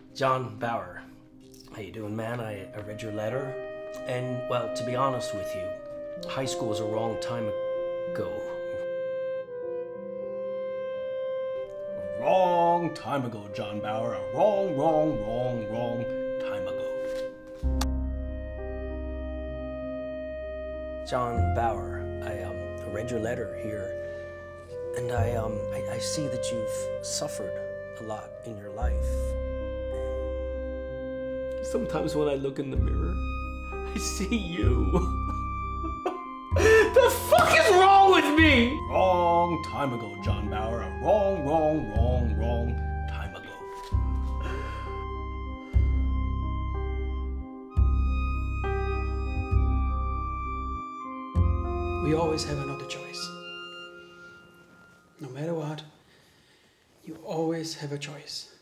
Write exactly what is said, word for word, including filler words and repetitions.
John Bauer, how you doing, man? I, I read your letter, and, well, to be honest with you, high school was a wrong time ago. A wrong time ago, John Bauer. A wrong, wrong, wrong, wrong time ago. John Bauer, I, um, I read your letter here, and I, um, I, I see that you've suffered a lot in your life. Sometimes when I look in the mirror, I see you. The fuck is wrong with me? Wrong time ago, John Bauer. A wrong, wrong, wrong, wrong time ago. We always have another choice. No matter what, you always have a choice.